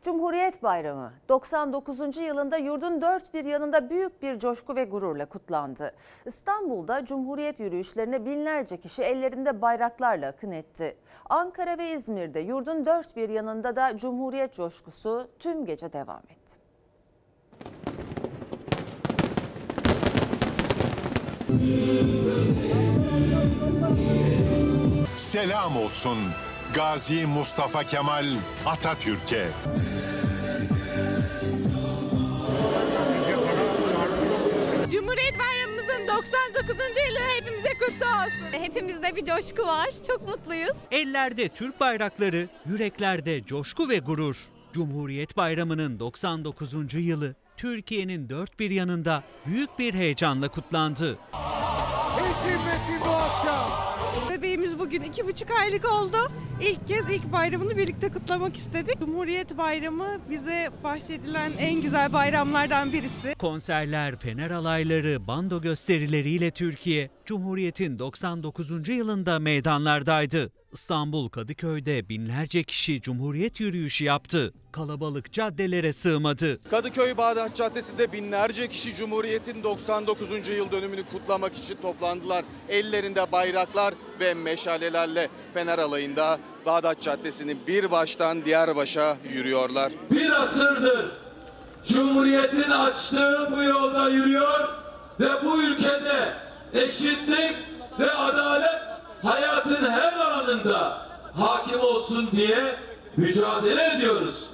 Cumhuriyet Bayramı 99. yılında yurdun dört bir yanında büyük bir coşku ve gururla kutlandı. İstanbul'da Cumhuriyet yürüyüşlerine binlerce kişi ellerinde bayraklarla akın etti. Ankara ve İzmir'de yurdun dört bir yanında da Cumhuriyet coşkusu tüm gece devam etti. Selam olsun Gazi Mustafa Kemal Atatürk'e. Cumhuriyet Bayramımızın 99. yılı hepimize kutlu olsun. Hepimizde bir coşku var. Çok mutluyuz. Ellerde Türk bayrakları, yüreklerde coşku ve gurur. Cumhuriyet Bayramı'nın 99. yılı Türkiye'nin dört bir yanında büyük bir heyecanla kutlandı. İçilmesin bu akşam. Bebeğimiz bugün 2,5 aylık oldu. İlk kez ilk bayramını birlikte kutlamak istedik. Cumhuriyet Bayramı bize bahşedilen en güzel bayramlardan birisi. Konserler, fener alayları, bando gösterileriyle Türkiye, Cumhuriyet'in 99. yılında meydanlardaydı. İstanbul Kadıköy'de binlerce kişi Cumhuriyet yürüyüşü yaptı. Kalabalık caddelere sığmadı. Kadıköy Bağdat Caddesi'nde binlerce kişi Cumhuriyet'in 99. yıl dönümünü kutlamak için toplandılar. Ellerinde bayraklar ve meşalelerle fener alayında Bağdat Caddesi'ni bir baştan diğer başa yürüyorlar. Bir asırdır Cumhuriyet'in açtığı bu yolda yürüyor ve bu ülkede eşitlik ve adalet hayatın her alanında hakim olsun diye mücadele ediyoruz.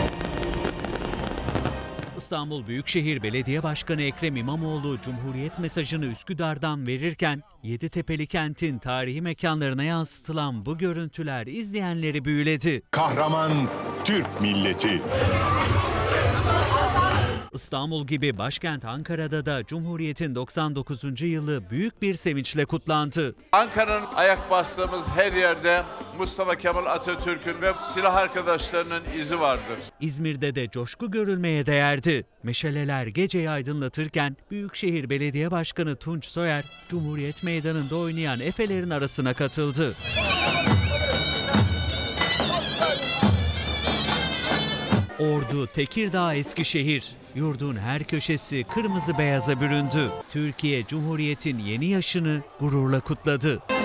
İstanbul Büyükşehir Belediye Başkanı Ekrem İmamoğlu Cumhuriyet mesajını Üsküdar'dan verirken Yeditepe'li kentin tarihi mekanlarına yansıtılan bu görüntüler izleyenleri büyüledi. Kahraman Türk milleti. İstanbul gibi başkent Ankara'da da Cumhuriyet'in 99. yılı büyük bir sevinçle kutlandı. Ankara'nın ayak bastığımız her yerde Mustafa Kemal Atatürk'ün ve silah arkadaşlarının izi vardır. İzmir'de de coşku görülmeye değerdi. Meşaleler geceyi aydınlatırken Büyükşehir Belediye Başkanı Tunç Soyer, Cumhuriyet Meydanı'nda oynayan Efelerin arasına katıldı. Ordu, Tekirdağ, Eskişehir. Yurdun her köşesi kırmızı beyaza büründü. Türkiye Cumhuriyet'in yeni yaşını gururla kutladı.